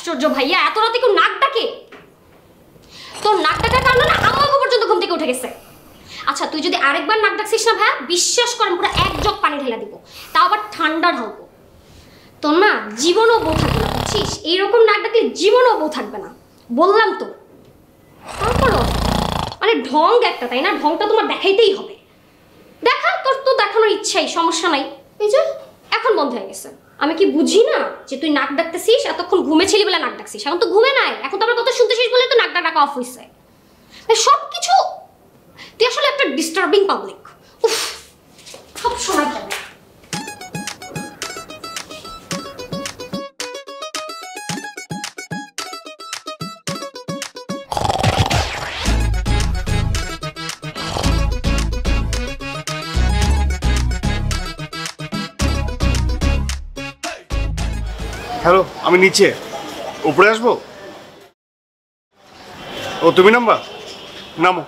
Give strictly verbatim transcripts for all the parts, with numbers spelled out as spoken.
আশ্চর্য ভাইয়া, এত রাতে কেউ নাক ডাকে? তোর নাক ডাকার কারণে না আম্মা পর্যন্ত ঘুম থেকে উঠে গেছে। আচ্ছা তুই যদি আরেকবার নাক ডাকছিস না ভাইয়া, বিশ্বাস করেন পুরো এক জগ পানি ঢেলে দিব, তাও আবার ঠান্ডা ঢালবো। তোর না জীবনও বউ থাকবে না, বুঝছিস? এইরকম নাক ডাকলে জীবনও বউ থাকবে না, বললাম তো। তারপরও মানে ঢং একটা, তাই না? ঢংটা তোমার দেখাইতেই হবে। দেখা, তোর তো দেখানোর ইচ্ছাই, সমস্যা নাই। এই যে এখন বন্ধ হয়ে গেছে। আমি কি বুঝি না যে তুই নাক ডাকতেছিস? এতক্ষণ ঘুমেছিলি বলে নাক ডাকছিস, এখন তো ঘুমে নাই, এখন তো আমার কথা শুনতেছিস বলে তো নাকটা ডাকা অফ হয়েছে। সব কিছু তুই আসলে একটা ডিস্টার্বিং পাবলিক। উফ, সব সময় যাবে। হ্যালো, আমি নিচে, উপরে আসবো? ও তুমি নামবা? নামো।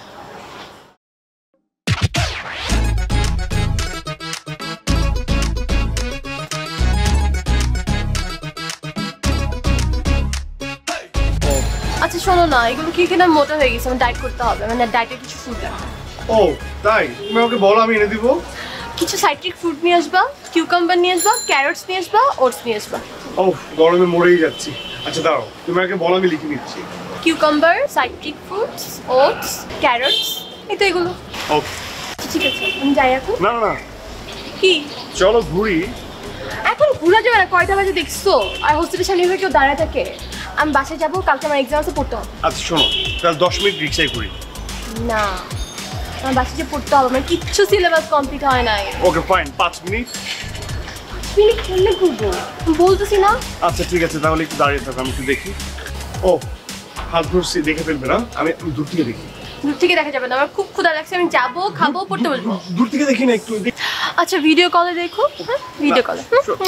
আচ্ছা শোনো না, এগুলো কি কিনা মোটা হয়ে গেছে, আমার ডায়েট করতে হবে, মানে ডায়েটে কিছু ফুড লাগবে। ও তাই? তুমি আমাকে বলো, আমি এনে দিব। কিছু সাইট্রিক ফ্রুট নিয়ে আসবা, কিউকাম্বার নিয়ে আসবা, ক্যারটস নিয়ে আসবা, ওটস নিয়ে আসবা। ও গরমে মরেই যাচ্ছি। আচ্ছা দাঁড়াও, তুমি আমাকে বলো, আমি লিখে নিচ্ছি। Cucumber, citric fruits, oats, carrots, এই তো এগুলো। ওকে ঠিক আছে, আমি যাই এখন। না না, কি? চলো ঘুরি। এখন ঘোরা যাবে না, কয়টা বাজে দেখছো? আর হোস্টেলের সামনে কেউ দাঁড়ায় থাকে। আমি বাসায় যাবো, কালকে আমার এক্সাম আছে, পড়তে হবে। আচ্ছা শোনো, তাহলে দশ মিনিট রিক্সায় ঘুরি। না, আমার বাসায় যে পড়তে হবে, আমার কিচ্ছু সিলেবাস কমপ্লিট হয় নাই। ওকে ফাইন, পাঁচ মিনিট। মিনিট খেললে ঘুরবো, বলতেছি না। আচ্ছা ঠিক আছে, তাহলে একটু দাঁড়িয়ে থাকো, আমি একটু দেখি। ও হাত ধরছি, দেখে ফেলবে না? আমি দূর থেকে দেখি। দূর থেকে দেখা যাবে না, আমার খুব ক্ষুধা লাগছে, আমি যাবো, খাবো, পড়তে বলবো। দূর থেকে দেখি না একটু। আচ্ছা ভিডিও কলে দেখো। হ্যাঁ ভিডিও কলে।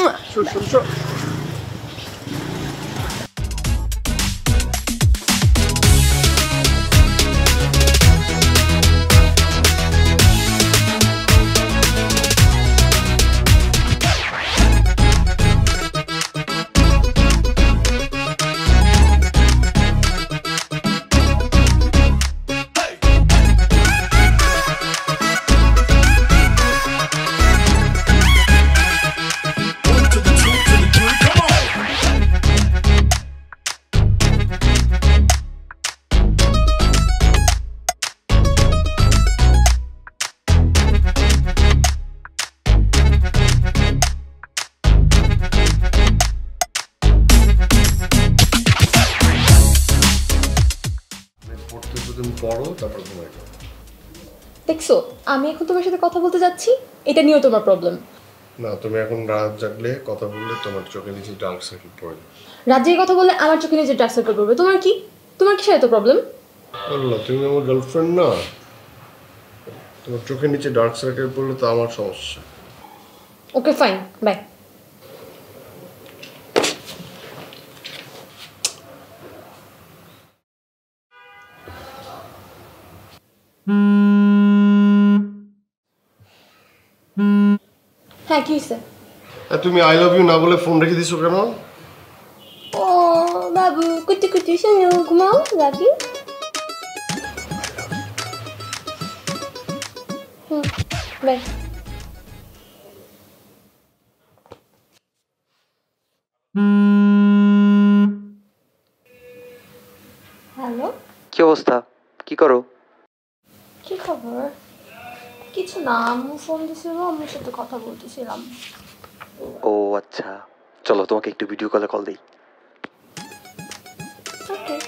দেখছো, আমি এখন তোমার সাথে কথা বলতে যাচ্ছি, এটা নিয়েও তোমার প্রবলেম না। তুমি এখন রাত জাগলে কথা বললে তোমার চোখে নিচে ডার্ক সার্কেল পড়বে। রাত জেগে কথা বললে আমার চোখে নিচে ডার্ক সার্কেল পড়বে। তোমার কি তোমার কিসের এত প্রবলেম? বললো তুমি আমার গার্লফ্রেন্ড না, তোমার চোখের নিচে ডার্ক সার্কেল পড়লে তো আমার সমস্যা। Okay fine, bye. হ্যাঁ কি হয়েছে? তুমি আই লাভ ইউ না বলে ফোন রেখে দিছো কেন? ও বাবু, কুটি কুটি শোনো, ঘুমাও, লাভ ইউ। হুম, বাই। হ্যালো, কি অবস্থা? কি করো? কি খবর? কিছু না, আম্মু ফোন দিছিল, আম্মুর সাথে কথা বলতেছিলাম। ও আচ্ছা, চলো তোমাকে একটু ভিডিও কলে কল দেই। ওকে।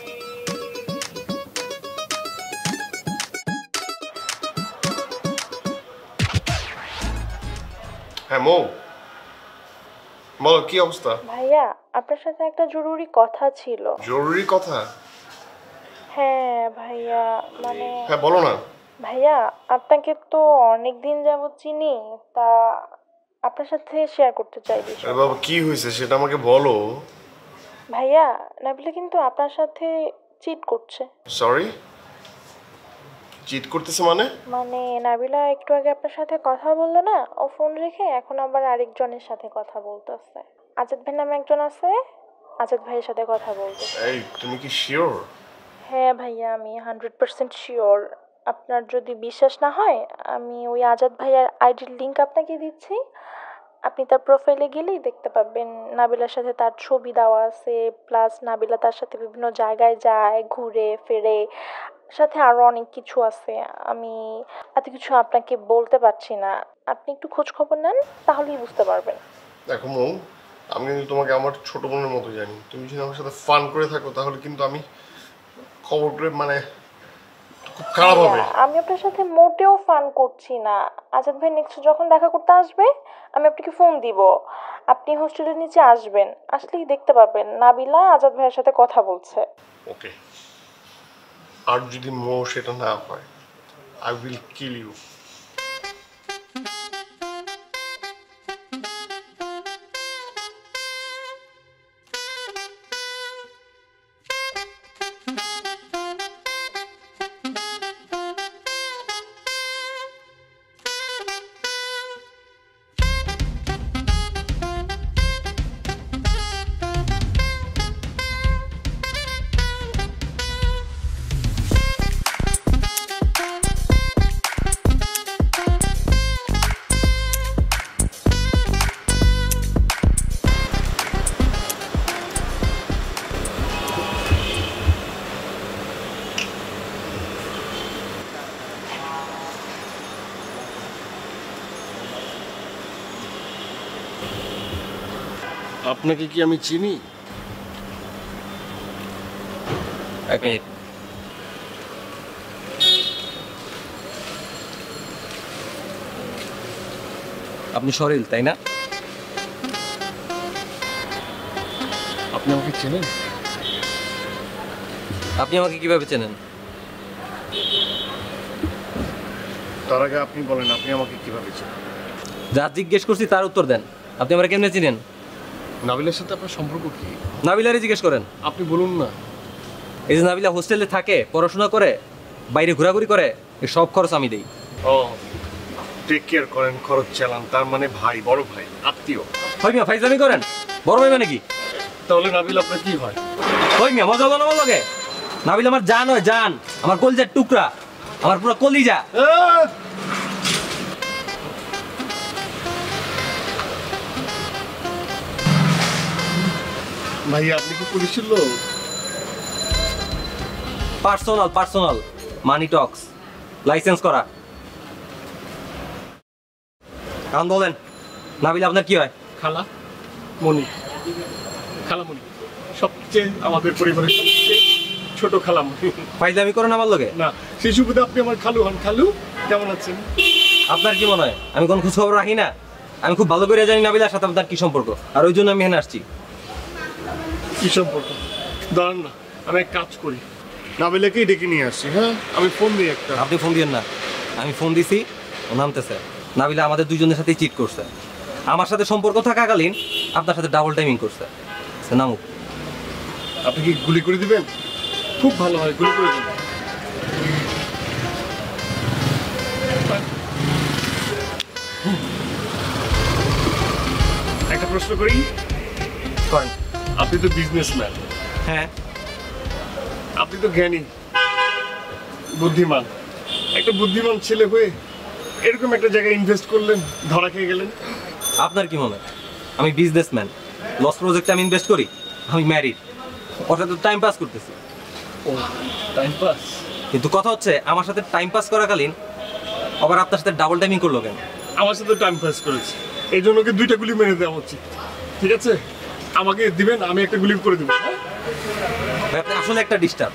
হ্যাঁ মৌ, বলো কি অবস্থা? ভাইয়া আপনার সাথে একটা জরুরি কথা ছিল। জরুরি কথা? হ্যাঁ ভাইয়া, মানে হ্যাঁ বলো না। ভাইয়া আপনাকে তো অনেক দিন যাবত চিনি, তা আপনার সাথে শেয়ার করতে চাই বিষয়। আরে বাবা কি হয়েছে সেটা আমাকে বলো। ভাইয়া নাবিলা কিন্তু আপনার সাথে চিট করছে। সরি? চিট করতেছে মানে? মানে নাবিলা একটু আগে আপনার সাথে কথা বললো না, ও ফোন রেখে এখন আবার আরেকজনের সাথে কথা বলতেছে। আজাদ ভাই নামে একজন আছে, আজাদ ভাইয়ের সাথে কথা বলতে। এই তুমি কি শিওর? হ্যাঁ ভাইয়া, আমি হান্ড্রেড পার্সেন্ট শিওর। আপনার যদি বিশ্বাস না হয় আমি ওই আজাদ ভাইয়ার আইডির লিঙ্ক আপনাকে দিচ্ছি। আপনি তার প্রোফাইলে গেলেই দেখতে পাবেন নাবিলার সাথে তার ছবি দেওয়া আছে, প্লাস নাবিলা তার সাথে বিভিন্ন জায়গায় যায়, ঘুরে ফেরে, সাথে আরও অনেক কিছু আছে। আমি এত কিছু আপনাকে বলতে পারছি না, আপনি একটু খোঁজ খবর নেন, তাহলেই বুঝতে পারবেন। দেখো মৌ, আমি কিন্তু তোমাকে আমার ছোট বোনের মতো জানি। তুমি যদি আমার সাথে ফান করে থাকো তাহলে কিন্তু আমি খবর করে মানে খুব খারাপ হবে। ভাইয়া, আমি আপনার সাথে মোটেও ফান করছি না। আজাদ ভাই নেক্সট যখন দেখা করতে আসবে আমি আপনাকে ফোন দিব, আপনি হোস্টেলের নিচে আসবেন, আসলেই দেখতে পাবেন নাবিলা আজাদ ভাইয়ের সাথে কথা বলছে। ওকে, আর যদি মৌ সেটা না হয়, আই উইল কিল ইউ। আপনাকে কি আমি চিনি? এক মিনিট। আপনি সরিল তাই না? আপনি আমাকে চেনেন? আপনি আমাকে কিভাবে চেনেন? তার আগে আপনি বলেন আপনি আমাকে কিভাবে চেনেন? যা জিজ্ঞেস করছি তার উত্তর দেন। আপনি আমার কেমনে চিনেন? নাবিলার সাথে আপনার সম্পর্ক কি? নাবিলারে জিজ্ঞেস করেন। আপনি বলুন না। এই যে নাবিলা হোস্টেলে থাকে, পড়াশোনা করে, বাইরে ঘোরাঘুরি করে, এই সব খরচ আমি দেই। ও, টেক কেয়ার করেন, খরচ চালান, তার মানে ভাই, বড় ভাই, আত্মীয়। হয় মিয়া ফাইজলামি করেন? বড় ভাই মানে কি? তাহলে নাবিল আপনার কি হয়? হয় মিয়া মজা হলো না আমার লগে? নাবিল আমার জান হয়, জান, আমার কলিজার টুকরা, আমার পুরো কলিজা। আহ! ভাইয়া আপনি কি পুলিশের লোক? Personal personal money talks, licence করা। এখন বলেন নাবিল আপনার কি হয়? খালা মনি, খালামণি, সবচেয়ে আমাদের পরিবারের সবচেয়ে ছোট খালামণি। ফাইজলামি করেন আমার লগে? না, সেই সুবিধা আপনি আমার খালু হন। খালু কেমন আছেন? আপনার কি মনে হয় আমি কোন খোঁজ খবর রাখি না? আমি খুব ভালো করে জানি নাবিলার সাথে আপনার কি সম্পর্ক, আর ওই জন্য আমি এখানে আসছি। কি সম্পর্ক? দাঁড়ান না, আমি এক কাজ করি, নাবিলাকেই ডেকে নিয়ে আসছি। হ্যাঁ, আমি ফোন দিই একটা। আপনি ফোন দিয়েন না, আমি ফোন দিছি, ও নামতেছে। নাবিলা আমাদের দুজনের সাথেই চিট করছে, আমার সাথে সম্পর্ক থাকাকালীন আপনার সাথে ডাবল টাইমিং করছে। সে নামুক। আপনি কি গুলি করে দিবেন? খুব ভালো হয়, গুলি করে দিবেন। একটা প্রশ্ন করি, করেন। আপনি তো বিজনেসম্যান, হ্যাঁ, আপনি তো জ্ঞানী, বুদ্ধিমান। একটা বুদ্ধিমান ছেলে হয়ে এরকম একটা জায়গায় ইনভেস্ট করলেন, ধরা খেয়ে গেলেন। আপনার কি মনে হয় আমি বিজনেসম্যান? লস প্রজেক্টে আমি ইনভেস্ট করি? আমি ম্যারিড, ওর সাথে টাইম পাস করতেছি। ও, টাইম পাস। কিন্তু কথা হচ্ছে আমার সাথে টাইম পাস করাকালীন আবার আপনার সাথে ডাবল টাইমিং করলো কেন? আমার সাথে টাইম পাস করেছে, এই জন্য ওকে দুইটা গুলি মেরে দেওয়া উচিত। ঠিক আছে, আমাকে দিবেন, আমি একটা গুলি করে দেবো। হ্যাঁ? ভাই আপনি আসলে একটা ডিস্টার্ব।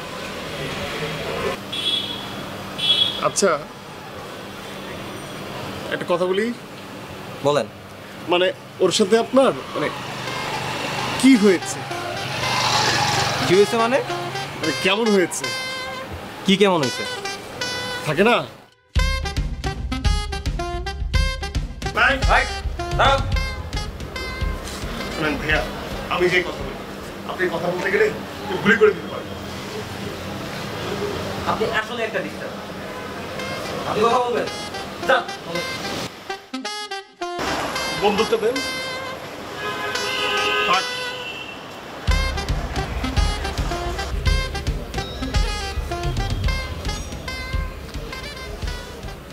আচ্ছা, একটা কথা বলি, বলেন। মানে ওর সাথে আপনার মানে কি হয়েছে? কি হয়েছে মানে? মানে কেমন হয়েছে কি কেমন হয়েছে? থাকে না? ভাই ভাই দাঁড়াও। শুনেন ভাইয়া, আমি যে কথা বলি, আপনি কথা বলতে গেলে গুলি করে দিতে পারেন। আপনি আসলে একটা ডিস্টার্ব। আপনি কথা বলবেন? যান। বন্ধুত্ব দেন। থাক।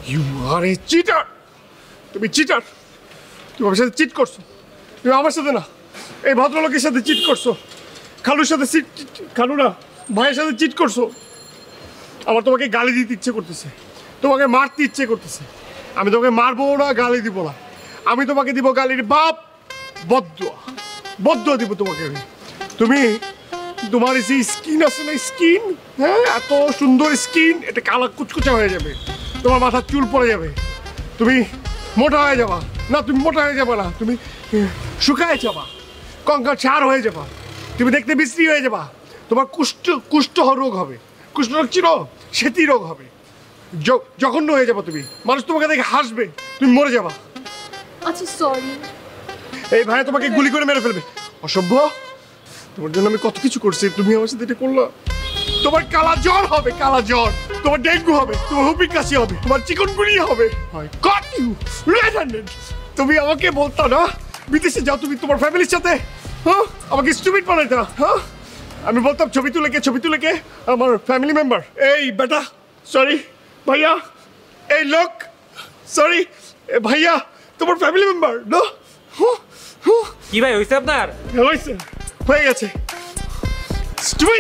ইউ আর এ চিটার, তুমি চিটার, তুমি আমার সাথে চিট করছো। তুমি আমার সাথে না, এই ভদ্রলোকের সাথে চিট করছো, খালুর সাথে চিট, খালু না ভাইয়ের সাথে চিট করছো। আমার তোমাকে গালি দিতে ইচ্ছে করতেছে, তোমাকে মারতে ইচ্ছে করতেছে। আমি তোমাকে মারবো না, গালি দিব না, আমি তোমাকে দিব গালির বাপ বদদুয়া, বদদুয়া দিব তোমাকে আমি। তুমি তোমার এই যে স্কিন আছে না, স্কিন, হ্যাঁ এত সুন্দর স্কিন, এটা কালা কুচকুচা হয়ে যাবে, তোমার মাথার চুল পড়ে যাবে, তুমি মোটা হয়ে যাবা। না তুমি মোটা হয়ে যাবে না, তুমি শুকায় যাবা, কঙ্কাল ছাড় হয়ে যাবা, তুমি দেখতে বিশ্রী হয়ে যাবা, তোমার কুষ্ঠ কুষ্ঠ রোগ হবে, কুষ্ঠ রোগ ছিল সেতি রোগ হবে, জঘন্য হয়ে যাবা তুমি, মানুষ তোমাকে দেখে হাসবে, তুমি মরে যাবা। আচ্ছা সরি। এই ভাই তোমাকে গুলি করে মেরে ফেলবে, অসভ্য। তোমার জন্য আমি কত কিছু করছি, তুমি আমার সাথে এটা করলা। তোমার কালা জ্বর হবে, কালা জ্বর, তোমার ডেঙ্গু হবে, তোমার হুপির কাশি হবে, তোমার চিকনগুনিয়া হবে। তুমি আমাকে বলতা না বিদেশে যাও, তুমি তোমার ফ্যামিলির সাথে, হ্যাঁ আমাকে স্টুপিড বানাইতা, হ্যাঁ আমি বলতাম ছবি তুলে কে, ছবি তুলে কে আমার ফ্যামিলি মেম্বার। এই বেটা সরি ভাইয়া, এই লোক সরি ভাইয়া তোমার ফ্যামিলি মেম্বার না। কি ভাই হইছে আপনার? হয়েছে, হয়ে গেছে। স্টুপিড।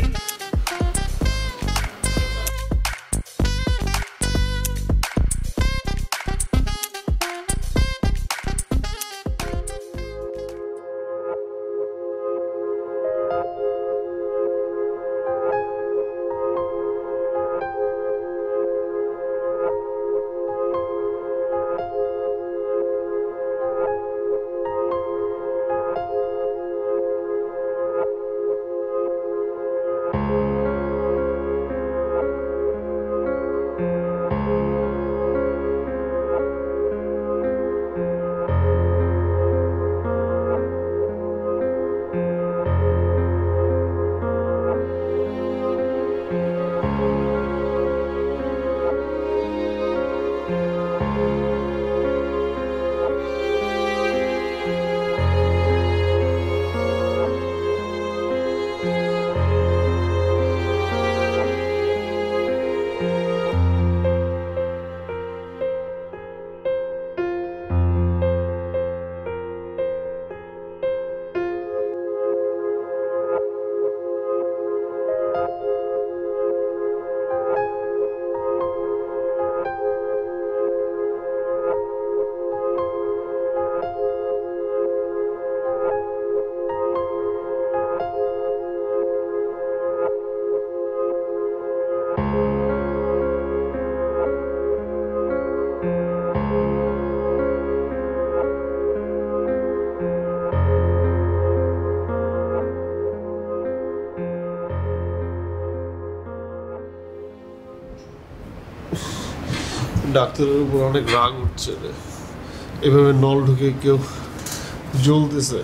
ডাক্তারের উপর অনেক রাগ উঠছে রে, এভাবে নল ঢুকে কেউ জ্বলতেছে।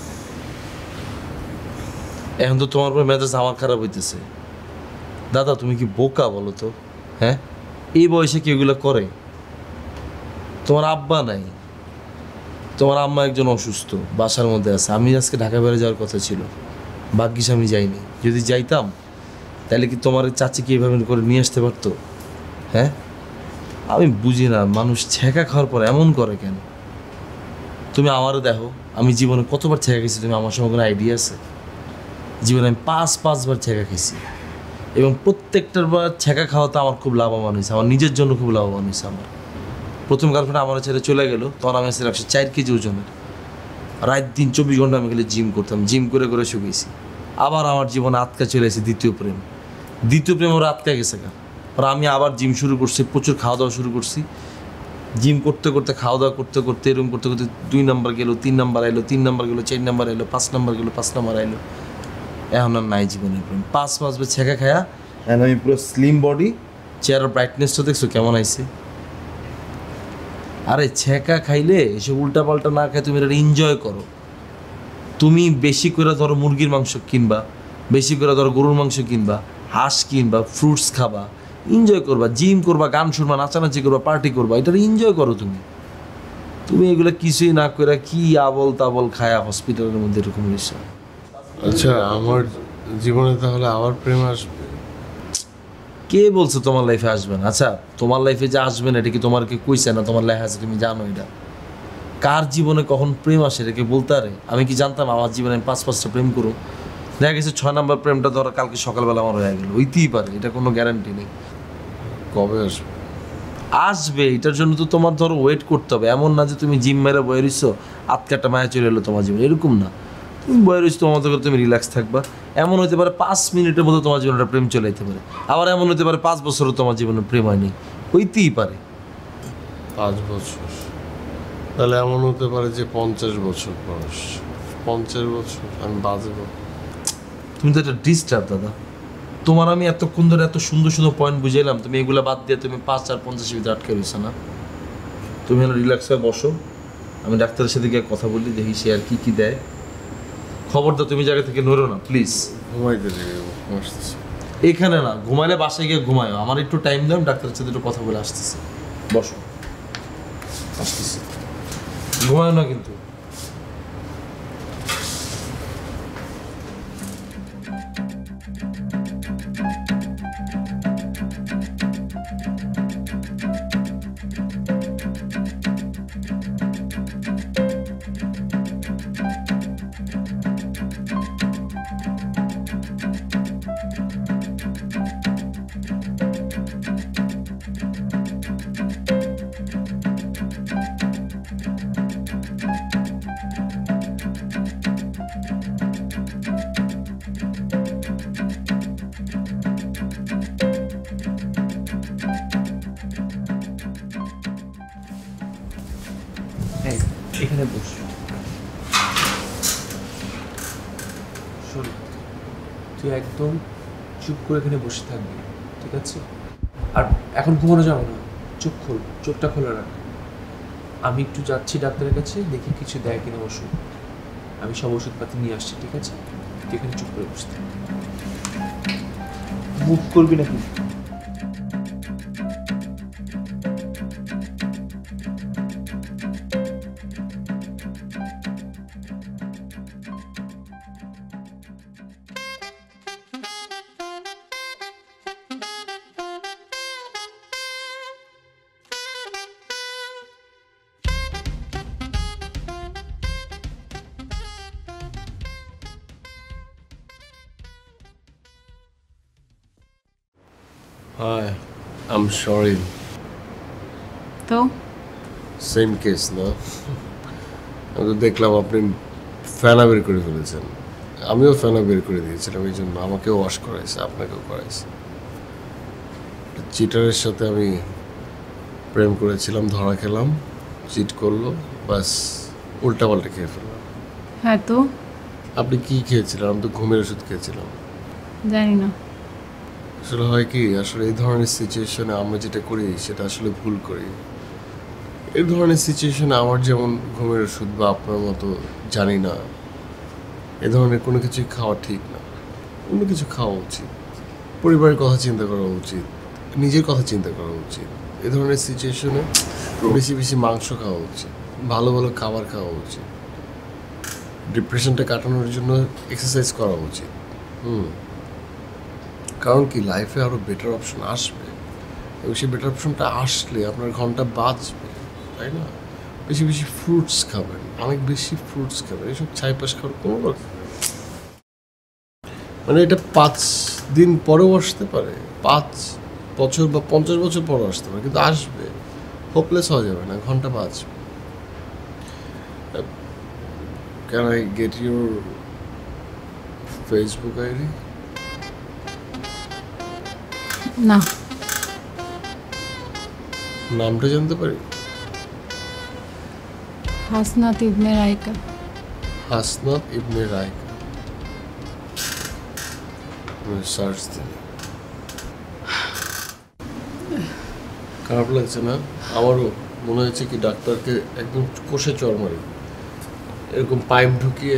এখন তো তোমার উপর মেজাজ আমার খারাপ হইতেছে। দাদা তুমি কি বোকা বলো তো? হ্যাঁ এই বয়সে কি এগুলো করে? তোমার আব্বা নাই, তোমার আম্মা একজন অসুস্থ বাসার মধ্যে আছে। আমি আজকে ঢাকা বেড়ে যাওয়ার কথা ছিল, ভাগ্যিস আমি যাইনি। যদি যাইতাম তাহলে কি তোমার চাচি কি এভাবে করে নিয়ে আসতে পারতো? হ্যাঁ আমি বুঝি না মানুষ ছেঁকা খাওয়ার পর এমন করে কেন। তুমি আমারও দেখো, আমি জীবনে কতবার ছেঁকা খেয়েছি তুমি আমার সঙ্গে কোনো আইডিয়া আছে? জীবনে আমি পাঁচ পাঁচবার ছেঁকা খেয়েছি এবং প্রত্যেকটার বার ছেঁকা খাওয়াতে আমার খুব লাভবান হয়েছে, আমার নিজের জন্য খুব লাভবান হয়েছে। আমার প্রথম গার্লফ্রেন্ড আমার ছেড়ে চলে গেল, তখন আমি আসলে একশো চার কেজি ওজনের, রাত দিন চব্বিশ ঘন্টা আমি গেলে জিম করতাম, জিম করে করে শুকিয়েছি। আবার আমার জীবনে আটকা চলে এসেছে দ্বিতীয় প্রেম, দ্বিতীয় প্রেম ওরা আটকা গেছে কেন? আর আমি আবার জিম শুরু করছি, প্রচুর খাওয়া দাওয়া শুরু করছি। জিম করতে করতে খাওয়া দাওয়া করতে করতে এরকম করতে করতে দুই নাম্বার গেলো, তিন নাম্বার আইলো, তিন নাম্বার গেলো, চার নাম্বার আইলো, পাঁচ নাম্বার গেলো, পাঁচ নাম্বার আইলো। এখন আর নাই জীবনের প্রেম। পাঁচ পাঁচ বার ছেঁকা খায়া এখন আমি পুরো স্লিম বডি, চেয়ারের ব্রাইটনেসটা দেখছো কেমন আইছে? আরে ছেঁকা খাইলে এসব উল্টা পাল্টা না খাই, তুমি এটা এনজয় করো। তুমি বেশি করে ধরো মুরগির মাংস কিনবা, বেশি করে ধরো গরুর মাংস কিনবা, হাঁস কিনবা, ফ্রুটস খাবা, এনজয় করবা, জিম করবা, গান শুনবা, নাচানাচি করবা, পার্টি করবা, এটা এনজয় করো তুমি। তুমি এগুলো কিছুই না করে কি আবল তাবল খায়া হসপিটালের মধ্যে এরকম হয়েছে। আচ্ছা আমার জীবনে তাহলে আবার প্রেম আসবে? কে বলছে তোমার লাইফে আসবে না? আচ্ছা, তোমার লাইফে যে আসবে না এটা কি তোমার কি কইছে না? তোমার লেখা আছে, তুমি জানো এটা? কার জীবনে কখন প্রেম আসে এটা কি বলতে পারে? আমি কি জানতাম আমার জীবনে আমি পাঁচ পাঁচটা প্রেম করব? দেখা গেছে ছয় নম্বর প্রেমটা ধরো কালকে সকালবেলা আমার হয়ে গেল, হইতেই পারে, এটা কোনো গ্যারান্টি নেই। কবে আসবে? আসবে, এটার জন্য তো তোমার ধরো ওয়েট করতে হবে। এমন না যে তুমি জিম মেরে বয়ে রইছো আটকাটা মায়া চলে এলো তোমার জীবনে, এরকম না। তুমি বয়ে রইছো তোমার মতো করে তুমি রিল্যাক্স থাকবা। এমন হতে পারে পাঁচ মিনিটের মধ্যে তোমার জীবনে একটা প্রেম চলে যেতে পারে, আবার এমন হতে পারে পাঁচ বছরও তোমার জীবনে প্রেম হয়নি, হইতেই পারে। পাঁচ বছর? তাহলে এমন হতে পারে যে পঞ্চাশ বছর বয়স, পঞ্চাশ বছর আমি বাঁচব। তুমি তো একটা ডিস্টার্ব দাদা। তোমার আমি এতক্ষণ ধরে এত সুন্দর সুন্দর পয়েন্ট বুঝাইলাম, তুমি এগুলো বাদ দিয়ে তুমি পাঁচ আর পঞ্চাশের ভিতরে আটকে রয়েছে না? তুমি হলো রিল্যাক্স হয়ে বসো, আমি ডাক্তারের সাথে গিয়ে কথা বলি, দেখি সে আর কি কি দেয়। খবরদার তুমি জায়গা থেকে নড়ো না প্লিজ। ঘুমাইতে আসতেছি। এখানে না, ঘুমাইলে বাসায় গিয়ে ঘুমায়ো। আমার একটু টাইম দাও, ডাক্তারের সাথে একটু কথা বলে আসতেছি। বসো, আসতেছি। ঘুমায়ো না কিন্তু। এখানে বস। শোন, তুই একদম চুপ করে এখানে বসে থাকবি, ঠিক আছে? আর এখন ঘুমানো যাবে না, চোখ খোল, চোখটা খোলা রাখ। আমি একটু যাচ্ছি ডাক্তারের কাছে, দেখি কিছু দেয় কিনা ওষুধ। আমি সব ওষুধপাতি নিয়ে আসছি, ঠিক আছে? তুই এখানে চুপ করে বসে থাক, মুভ করবি না কিন্তু। Hi, I'm sorry. তো সেম কেস না? আমি তো দেখলাম আপনি ফেনা বের করে ফেলেছেন, আমিও ফেনা বের করে দিয়েছিলাম, এই জন্য আমাকেও ওয়াশ করাইছে, আপনাকেও করাইছে। চিটারের সাথে আমি প্রেম করেছিলাম, ধরা খেলাম, চিট করলো, বাস উল্টাপাল্টা খেয়ে ফেললাম। হ্যাঁ, তো আপনি কি খেয়েছিলেন? আমি তো ঘুমের ওষুধ খেয়েছিলাম। জানি না। আসলে হয় কি, আসলে এই ধরনের সিচুয়েশনে আমরা যেটা করি সেটা আসলে ভুল করি। এই ধরনের সিচুয়েশনে আমার যেমন ঘুমের ওষুধ বা আপনার মতো জানি না, এ ধরনের কোনো কিছুই খাওয়া ঠিক না। অন্য কিছু খাওয়া উচিত, পরিবারের কথা চিন্তা করা উচিত, নিজের কথা চিন্তা করা উচিত। এ ধরনের সিচুয়েশনে বেশি বেশি মাংস খাওয়া উচিত, ভালো ভালো খাবার খাওয়া উচিত, ডিপ্রেশনটা কাটানোর জন্য এক্সারসাইজ করা উচিত। হুম কারণ কি, লাইফে আরও বেটার অপশন আসবে, এবং সেই বেটার অপশনটা আসলে আপনার ঘন্টা বাঁচবে, তাই না? বেশি বেশি ফ্রুটস খাবেন, অনেক বেশি ফ্রুটস খাবেন। এইসব ছাইপাশ খাওয়ার কোনো দরকার নেই। মানে এটা পাঁচ দিন পরেও আসতে পারে, পাঁচ বছর বা পঞ্চাশ বছর পরেও আসতে পারে, কিন্তু আসবে। হোপলেস হওয়া যাবে না, ঘন্টা বাঁচবে। Can I get your Facebook ID? না। নামটা জানতে পারি? হাসনাত ইবনে রাইকা। হাসনাত ইবনে রাইকা, সার্চ দিন। খারাপ লাগছে না? আমারও মনে হয়েছে কি ডাক্তারকে একদম কষে চড় মারি, এরকম পাইপ ঢুকিয়ে।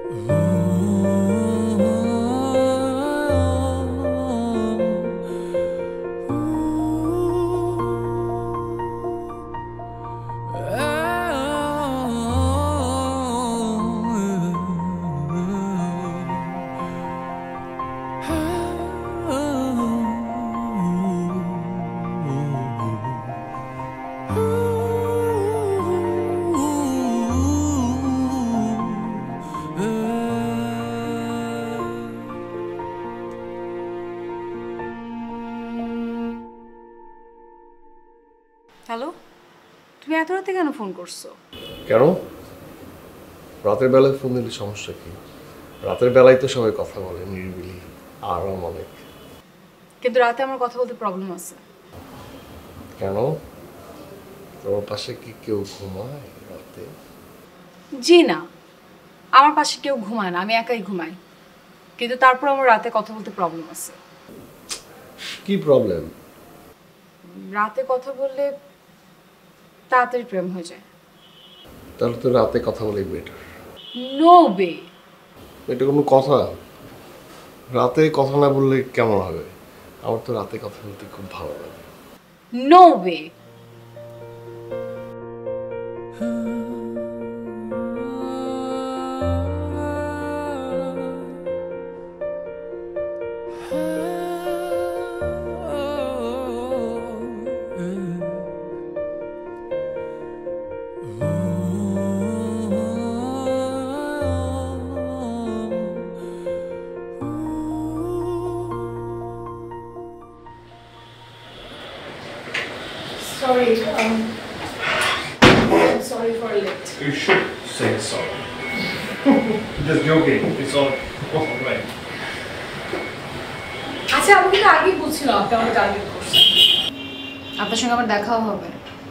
হ্যালো, তুমি এত রাতে কেন ফোন করছো? কেন? রাতের বেলায় ফোন দিলে সমস্যা কি? রাতের বেলায় তো সবাই কথা বলে নিরিবিলি, আরাম অনেক। কিন্তু রাতে আমার কথা বলতে প্রবলেম আছে। কেন? তোমার পাশে কি কেউ ঘুমায় রাতে? জি না, আমার পাশে কেউ ঘুমায় না, আমি একাই ঘুমাই। কিন্তু তারপর আমার রাতে কথা বলতে প্রবলেম আছে। কি প্রবলেম? রাতে কথা বললে তাড়াতাড়ি প্রেম হয়ে যায়। তাহলে তো রাতে কথা বলেই বেটার। নো বে। এটা কোনো কথা? রাতে কথা না বললে কেমন হবে? আমার তো রাতে কথা বলতে খুব ভালো লাগে। নো বে। Sorry, um, I'm sorry for late. You should say sorry. Just joking. It's all all right. আচ্ছা, আমি কিন্তু আগেই বলছিলাম আপনি আমাকে টার্গেট করছেন। আপনার সঙ্গে আমার দেখাও হবে।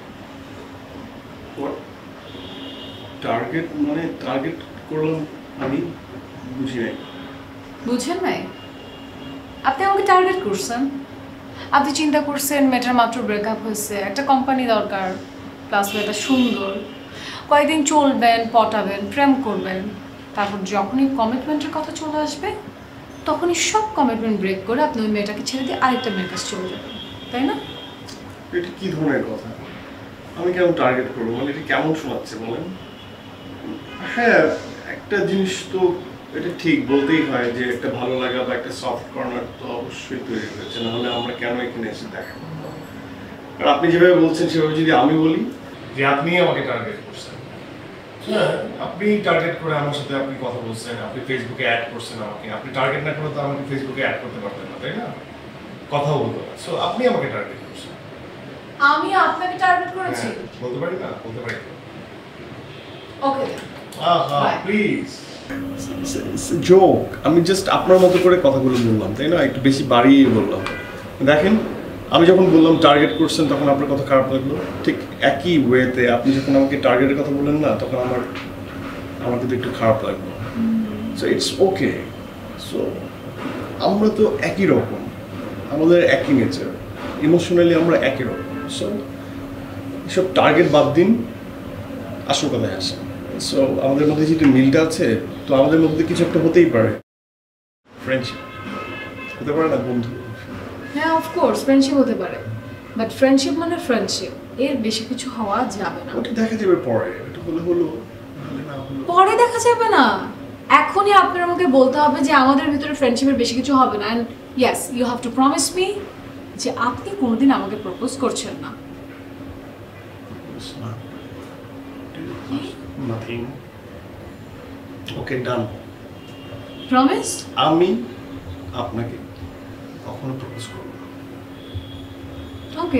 What? টার্গেট মানে টার্গেট করলাম আমি বুঝি নাই। বুঝেন নাই? আপনি আমাকে টার্গেট করছেন। আপনি চিন্তা করছেন মেয়েটার মাত্র ব্রেকআপ হয়েছে, একটা কোম্পানি দরকার, প্লাস মেয়েটা সুন্দর, কয়েকদিন চলবেন, পটাবেন, প্রেম করবেন, তারপর যখনই কমিটমেন্টের কথা চলে আসবে তখনই সব কমিটমেন্ট ব্রেক করে আপনি ওই মেয়েটাকে ছেড়ে দিয়ে আরেকটা মেয়ের কাছে চলে যাবেন, তাই না? এটা কি ধরনের কথা? আমি কেমন টার্গেট করবো? মানে এটা কেমন শোনাচ্ছে বলেন? হ্যাঁ, একটা জিনিস তো এটা ঠিক বলতেই হয় যে একটা ভালো লাগা বা একটা সফট কর্নার তো অবশ্যই তৈরি হয়েছে, নাহলে আমরা কেন এখানে এসে দেখা করবো? আর আপনি যেভাবে বলছেন সেভাবে যদি আমি বলি যে আপনি আমাকে টার্গেট করছেন, হ্যাঁ আপনি টার্গেট করে আমার সাথে আপনি কথা বলছেন, আপনি ফেসবুকে অ্যাড করছেন আমাকে, আপনি টার্গেট না করে তো আমাকে ফেসবুকে অ্যাড করতে পারতেন না, তাই না? কথা বলতো না, সো আপনি আমাকে টার্গেট করছেন। আমি আপনাকে টার্গেট করেছি? বলতে পারি না, বলতে পারি। ওকে আহা প্লিজ, জোক, আমি জাস্ট আপনার মতো করে কথাগুলো বললাম, তাই না? একটু বেশি বাড়িয়ে বললাম। দেখেন, আমি যখন বললাম টার্গেট করছেন তখন আপনার কথা খারাপ লাগলো, ঠিক একই ওয়েতে আপনি যখন আমাকে টার্গেটের কথা বললেন না তখন আমার আমার কিন্তু একটু খারাপ লাগলো। So it's okay. সো আমরা তো একই রকম, আমাদের একই নেচার, ইমোশনালি আমরা একই রকম। সো এসব টার্গেট বাদ দিন, আসল কথায় আসেন। সো আমাদের মধ্যে যেটা মিলটা আছে, তো আমাদের মধ্যে কিছু একটা হতেই পারে, ফ্রেন্ডশিপ হতে পারে না বন্ধু? হ্যাঁ, অফকোর্স ফ্রেন্ডশিপ হতে পারে, বাট ফ্রেন্ডশিপ মানে ফ্রেন্ডশিপ, এর বেশি কিছু হওয়া যাবে না। ওটা দেখা যাবে পরে, এটা হলে হলো, নাহলে না হলো। পরে দেখা যাবে না, এখনই আপনার আমাকে বলতে হবে যে আমাদের ভিতরে ফ্রেন্ডশিপের বেশি কিছু হবে না। And yes, you have to promise me যে আপনি কোনোদিন আমাকে প্রপোজ করছেন না। Nothing. Okay, done. প্রমিস? আমি আপনাকে কখনো প্রপোজ করব না। Okay,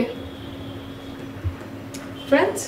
friends?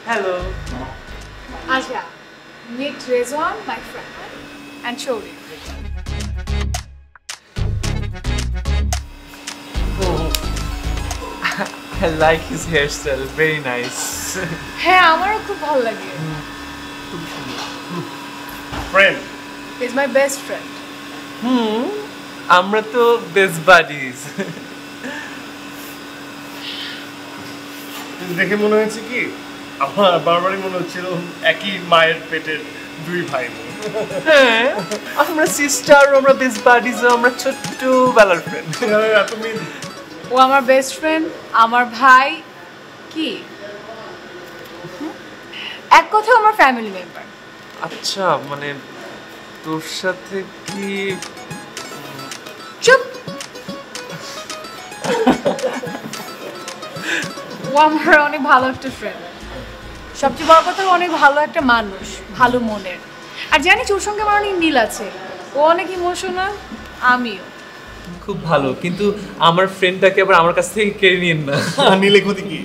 Hello Aja, meet Rezwan, my friend, and Shori. I like his hairstyle, very nice. হ্যাঁ আমারও খুব ভালো লাগে friend is my best friend হুম আমরা তো বেস্ট বাডিজ দেখে মনে হয়েছে কি আমার বারবারই মনে হচ্ছিল একই মায়ের পেটের দুই ভাই বোন। হ্যাঁ আমরা সিস্টার আমরা বেস্ট বাডিজ আমরা ছোট্ট বেলার ফ্রেন্ড এত মিল ও আমার বেস্ট ফ্রেন্ড আমার ভাই কি এক কথা আমার ফ্যামিলি মেম্বার আচ্ছা মানে তোর সাথে কি চুপ ও আমার অনেক ভালো একটা ফ্রেন্ড সবচেয়ে বড় কথা ও অনেক ভালো একটা মানুষ ভালো মনের আর জানিস ওর সঙ্গে আমার অনেক মিল আছে ও অনেক ইমোশনাল আমিও খুব ভালো কিন্তু আমার ফ্রেন্ডটাকে আবার আমার কাছ থেকে কেড়ে নিন না নিলে ক্ষতি কি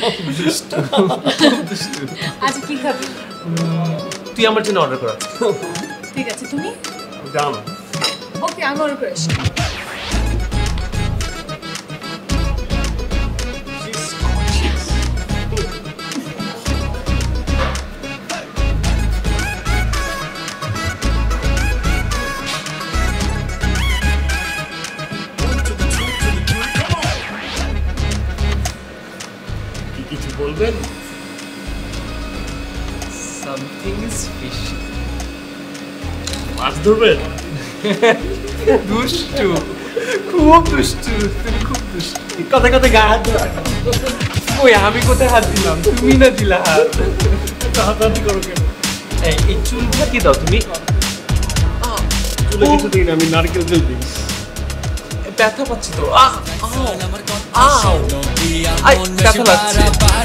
আচ্ছা কি খাবি তুই আমার জন্য অর্ডার করা ঠিক আছে তুমি ডান ওকে আমি অর্ডার করে আসছি কিছু বলবেন সামথিং ইজ ফিশি মাছ ধরবেন দুষ্টু খুব দুষ্টু তুমি খুব দুষ্টু কথা কথা গায়ে হাত ধরে ওই আমি কোথায় হাত দিলাম তুমি না দিলা হাত হাতাহাতি করো কেন এই এই চুলটা কি দাও তুমি চুলে কিছু দিই না আমি নারকেল তেল দিই ব্যথা পাচ্ছি তো আহ আহ আই ব্যথা লাগছে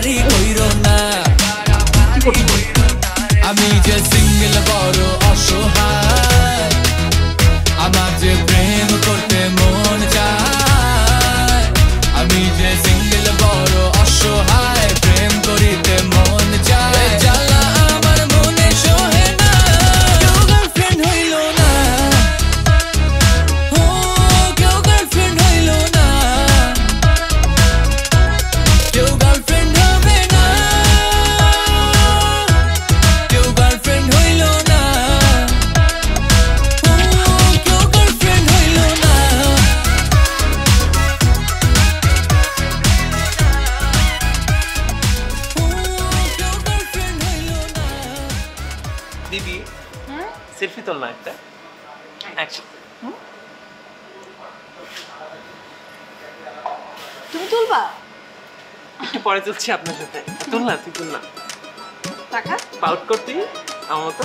কি করছো আমি যে সিঙ্গেল বড় অসহায় আমার যে প্রেম করতে মন চায় আমি যে সিঙ্গেল বড় অসহায় প্রেম করিতে মন চায় জ্বালা আমার মনে সহে না কেউ গার্লফ্রেন্ড হইল না ও কেউ গার্লফ্রেন্ড হইল না কেউ গার্লফ্রেন্ড হবে না কেউ গার্লফ্রেন্ড হইল না ও কেউ গার্লফ্রেন্ড হইল না দিদি সেলফি তোল না একটা অ্যাকশন তুমি তুলবা একটু পরে চলছি আপনার সাথে তুল না তুই তুল না টাকা পাউট করতে আমার মতো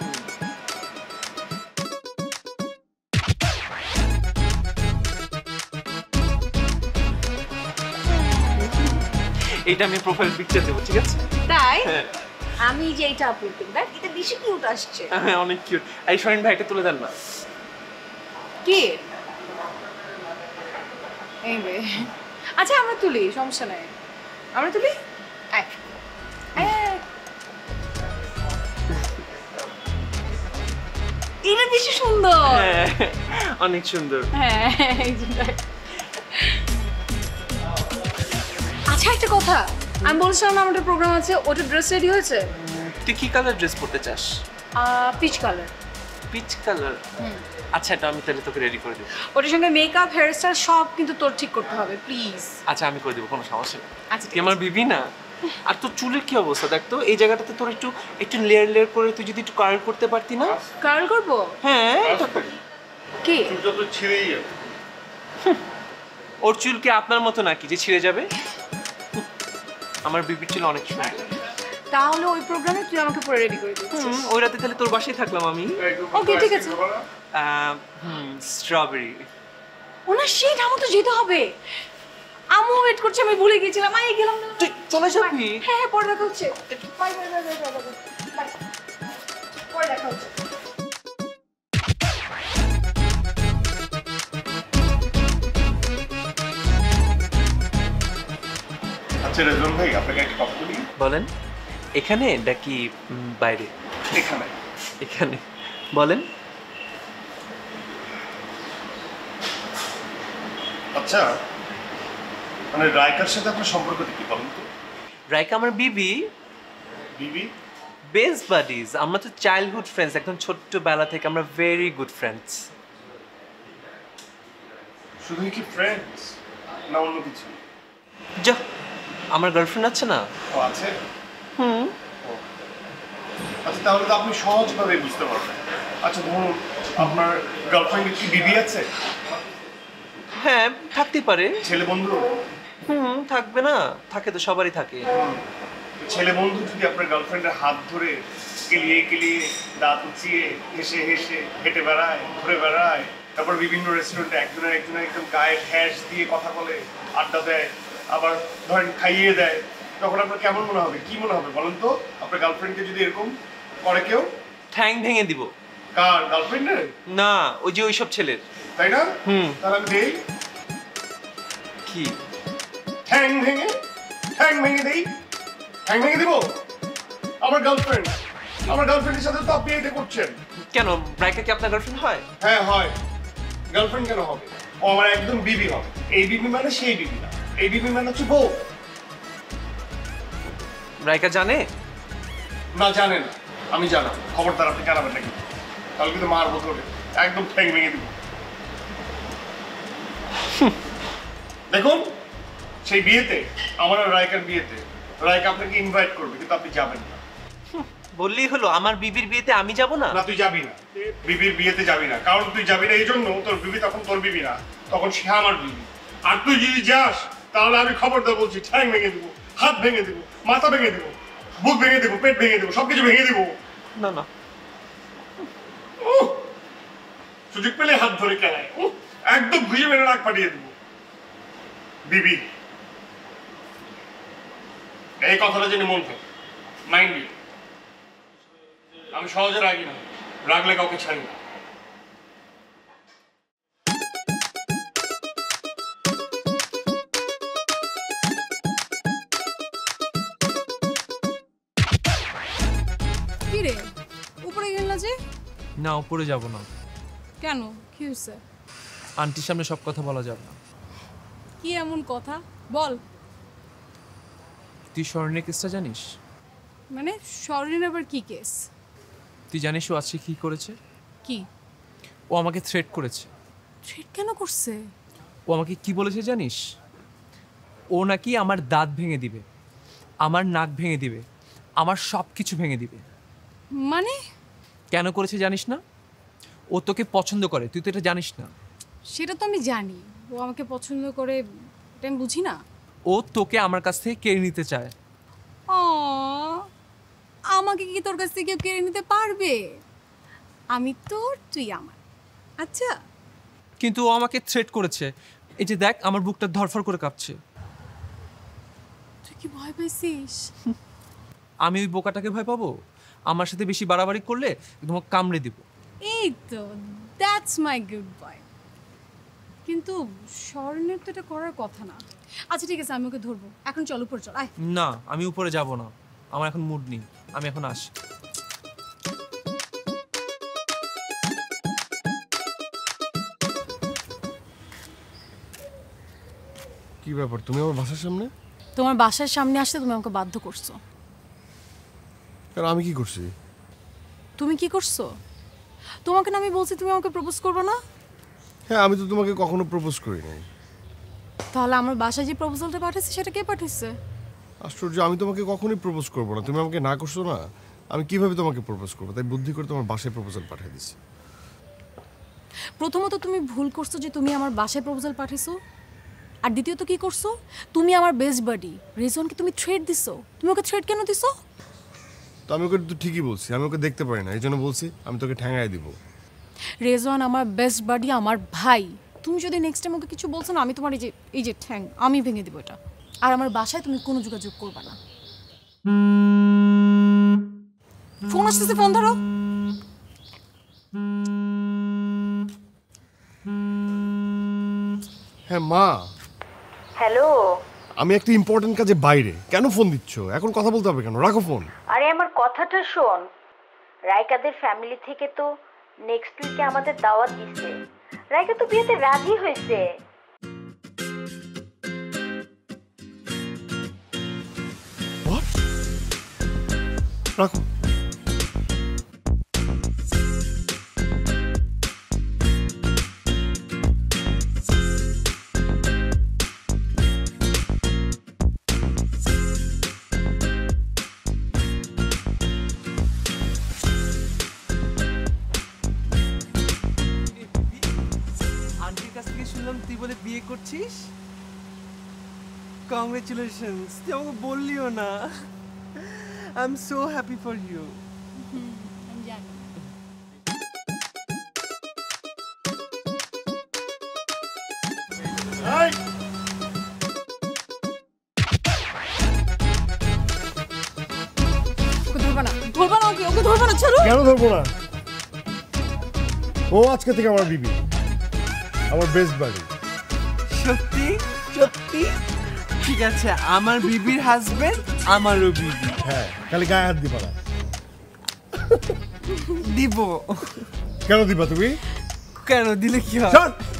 এইটা আমি প্রোফাইল পিকচার দেবো ঠিক আছে তাই হ্যাঁ আমি যে এটা আপলোড করি দেখ এটা বেশি কিউট আসছে হ্যাঁ অনেক কিউট এই শরীন ভাই এটা তুলে দেন না কি এই বে আচ্ছা আমরা তুলি সমস্যা নাই আমরা তুলি আয় আয় এটা বেশি সুন্দর হ্যাঁ অনেক সুন্দর হ্যাঁ এই যে দেখ। আচ্ছা একটা কথা আমি বলছিলাম না আমাদের প্রোগ্রাম আছে ওটা ড্রেস রেডি হয়েছে তুই কি কালার ড্রেস পরতে চাস পিচ কালার পিচ কালার আচ্ছা এটা আমি তাহলে তোকে রেডি করে দেবো ওটার সঙ্গে মেকআপ হেয়ারস্টাইল সব কিন্তু তোর ঠিক করতে হবে প্লিজ আচ্ছা আমি করে দেবো কোনো সমস্যা নেই আচ্ছা তুই আমার বিবি না আর তোর চুলের কি অবস্থা দেখ তো এই জায়গাটাতে তোর একটু একটু লেয়ার লেয়ার করে তুই যদি একটু কার্ল করতে পারতি না কার্ল করবো হ্যাঁ কি যত ছিঁড়েই যাবে ওর চুল কি আপনার মতো নাকি যে ছিঁড়ে যাবে আমার বিবির চুল অনেক সুন্দর তাহলে ওই প্রোগ্রামে তুই আমাকে পুরো রেডি করে দিচ্ছিস হুম, ওই রাতে তাহলে তোর বাসায় থাকলাম আমি ওকে ঠিক আছে আহ, হুম স্ট্রবেরি ওনার সেই আমার তো যেতে হবে আম্মু ওয়েট করছে আমি ভুলে গিয়েছিলাম আই গেলাম না তুই চলে যাবি হ্যাঁ হ্যাঁ পরে দেখা হচ্ছে bye bye bye bye bye bye পরে দেখা হচ্ছে আচ্ছা রেজন ভাই আপনাকে একটা কথা বলি বলেন এখানে নাকি বাইরে? এখানে। এখানে বলেন। আচ্ছা, মানে রাইকার সাথে আপনার সম্পর্কটা কি বলেন তো? রাইকা আমার বিবি। বিবি? বেস্ট বাডিজ, আমরা তো চাইল্ডহুড ফ্রেন্ডস, একদম ছোট্টবেলা থেকে আমরা ভেরি গুড ফ্রেন্ডস। শুধুই কি ফ্রেন্ডস না অন্য কিছু? যা, আমার গার্লফ্রেন্ড আছে না। ও আছে? হুম। আচ্ছা, তাহলে তো আপনি সহজভাবে বুঝতে পারবেন। আচ্ছা ধরুন আপনার গার্লফ্রেন্ডের কি বিবি আছে? হ্যাঁ, থাকতে পারে। ছেলে বন্ধু? হুম, থাকবে না? থাকে তো, সবারই থাকে। ছেলে বন্ধু যদি আপনার গার্লফ্রেন্ডের হাত ধরে কেলিয়ে কেলিয়ে দাঁত উঁচিয়ে হেসে হেসে হেঁটে বেড়ায়, ঘুরে বেড়ায়, তারপর বিভিন্ন রেস্টুরেন্টে একজনের একজনের একদম গায়ে ঠ্যাস দিয়ে কথা বলে, আড্ডা দেয়, আবার ধরেন খাইয়ে দেয়, তখন আপনার কেমন মনে হবে? কি মনে হবে বলেন তো? আপনার গার্লফ্রেন্ডকে যদি এরকম করে কেউ? ঠ্যাং ভেঙে দিব। কার? গার্লফ্রেন্ডের? না, ওই যে ওইসব ছেলের। তাই না? হুম। তাহলে আমি দেই। কি? ঠ্যাং ভেঙে? ঠ্যাং ভেঙে দেই? ঠ্যাং ভেঙে দিব? আমার গার্লফ্রেন্ড, আমার গার্লফ্রেন্ডের সাথে তো আপনি এটা করছেন। কেন, রাইকা কি আপনার গার্লফ্রেন্ড হয়? হ্যাঁ হয়। গার্লফ্রেন্ড কেন হবে? ও আমার একদম বিবি হবে। এই বিবি মানে সেই বিবি না, এই বিবি মানে হচ্ছে বউ। রাইকা জানে? না জানে না, আমি জানাবো। খবরদার আপনি জানাবেন নাকি? তাহলে কিন্তু মারবো ধরে, একদম ঠ্যাং ভেঙে দিব। দেখুন, সেই বিয়েতে, আমার আর রাইকার বিয়েতে, রাইকা আপনাকে ইনভাইট করবে কিন্তু আপনি যাবেন না। বললেই হলো, আমার বিবির বিয়েতে আমি যাব না? না, তুই যাবি না। বিবির বিয়েতে যাবি না, কারণ তুই যাবি না এই জন্য, তোর বিবি তখন তোর বিবি না, তখন সে আমার বিবি। আর তুই যদি যাস তাহলে আমি খবরদার বলছি, ঠ্যাং ভেঙে দেবো, হাত ভেঙে দেবো, মাথা ভেঙে দেবো, বুক ভেঙে দেবো, পেট ভেঙে দেবো, সবকিছু ভেঙে দেবো। না না, সুযোগ পেলে হাত ধরে কেনায় একদম ঘুষে মেরে নাক পাঠিয়ে দেবো। বিবি, এই কথাটা জেনে মন থাকে, মাইন্ড ইউ। আমি সহজে রাগি না, রাগলে কাউকে ছাড়ি না। কি রে, উপরে গেল না যে? না, উপরে যাব না। কেন, কি হয়েছে? আন্টির সামনে সব কথা বলা যাবে না। কি এমন কথা বল। তুই স্বর্ণের কেসটা জানিস? মানে স্বর্ণের আবার কি কেস? তুই জানিস ও আজকে কি করেছে? কি? ও আমাকে থ্রেট করেছে। থ্রেট কেন করছে? ও আমাকে কি বলেছে জানিস? ও নাকি আমার দাঁত ভেঙে দিবে, আমার নাক ভেঙে দিবে, আমার সব কিছু ভেঙে দিবে। মানে? কেন করেছে জানিস না? ও তোকে পছন্দ করে, তুই তো এটা জানিস না। সেটা তো আমি জানি, ও আমাকে পছন্দ করে, এটা আমি বুঝি না। ও তোকে আমার কাছ থেকে কেড়ে নিতে চায়। ও, আমাকে কি তোর কাছ থেকে কেউ কেড়ে নিতে পারবে? আমি তোর, তুই আমার। আচ্ছা, কিন্তু ও আমাকে থ্রেট করেছে। এই যে দেখ, আমার বুকটা ধরফর করে কাঁপছে। তুই কি ভয় পাইছিস? আমি ওই বোকাটাকে ভয় পাবো? আমার সাথে বেশি বাড়াবাড়ি করলে তোমাকে কামড়ে দিব। এই তো, দ্যাটস মাই গুড বয়। কিন্তু স্বর্ণের তো এটা করার কথা না। আচ্ছা ঠিক আছে, আমি ওকে ধরবো। এখন চল উপরে চল, আয়। না, আমি উপরে যাব না, আমার এখন মুড নেই, আমি এখন আসি। কি ব্যাপার, তুমি আমার বাসার সামনে? তোমার বাসার সামনে আসতে তুমি আমাকে বাধ্য করছো। কারণ আমি কি করছি? তুমি কি করছো? তোমাকে না আমি বলছি তুমি আমাকে প্রপোজ করবে না? হ্যাঁ, আমি তো তোমাকে কখনো প্রপোজ করি নাই। তাহলে আমার বাসায় যে প্রপোজালটা পাঠিয়েছে সেটা কে পাঠিয়েছে? আশ্চর্য, আমি তোমাকে কখনোই প্রপোজ করবো না। তুমি আমাকে না করছো না, আমি কিভাবে তোমাকে প্রপোজ করবো? তাই বুদ্ধি করে তোমার বাসায় প্রপোজাল পাঠিয়ে দিচ্ছি। প্রথমত তুমি ভুল করছো যে তুমি আমার বাসায় প্রপোজাল পাঠিয়েছো, আর দ্বিতীয়ত কি করছো, তুমি আমার বেস্ট বাডি রেজনকে তুমি থ্রেট দিছো। তুমি ওকে থ্রেট কেন দিছো? তো আমি ওকে তো ঠিকই বলছি, আমি ওকে দেখতে পারি না, এই জন্য বলছি আমি তোকে ঠ্যাঙায় দিব। রেজন আমার বেস্ট বাডি, আমার ভাই। তুমি যদি নেক্সট টাইম ওকে কিছু বলছো না, আমি তোমার এই যে এই যে ঠ্যাং আমি ভেঙে দেবো এটা। আর আমার বাসায় তুমি কোনো যোগাযোগ করবে না। ফোন আসতেছে, ফোন ধরো। হ্যাঁ মা। হ্যালো, আমি একটা ইম্পর্টেন্ট কাজে বাইরে, কেন ফোন দিচ্ছ? এখন কথা বলতে হবে কেন? রাখো ফোন। আরে আমার কথাটা শোন, রাইকাদের ফ্যামিলি থেকে তো নেক্সট উইকে আমাদের দাওয়াত দিচ্ছে। রাইকা তো বিয়েতে রাজি হয়েছে। রাখো। আন্টির কাছ থেকে শুনলাম তুই বলে বিয়ে করছিস। কংগ্রেচুলেশনস, তুই আমাকে বললিও না। I am so happy for you. আমি জানি। ধরবা না, ধরবা না, ওকে ওকে ধরবা না, ছাড়ো। কেন ধরবো না? ও আজকে থেকে আমার বিবি, আমার বেস্ট বাড়ি। সত্যি সত্যি? ঠিক আছে, আমার বিবির হাজবেন্ড আমারও বিবি। হ্যাঁ, খালি গায়ে হাত দিবা না। দিব। কেন দিবা তুমি? কেন দিলে কি হয়?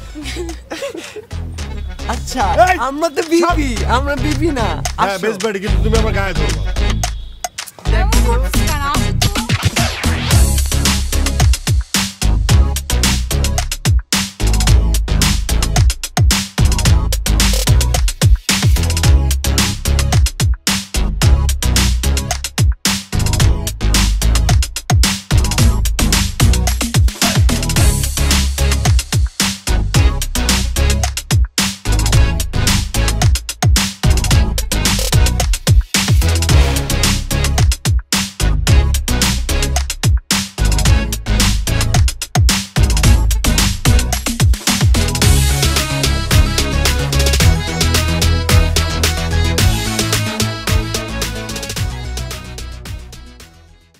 আচ্ছা, আমরা তো বিবি, আমরা বিবি না। হ্যাঁ, বেস্ট বাড়ি, কিন্তু তুমি আমার গায়ে ধরবা। দেখো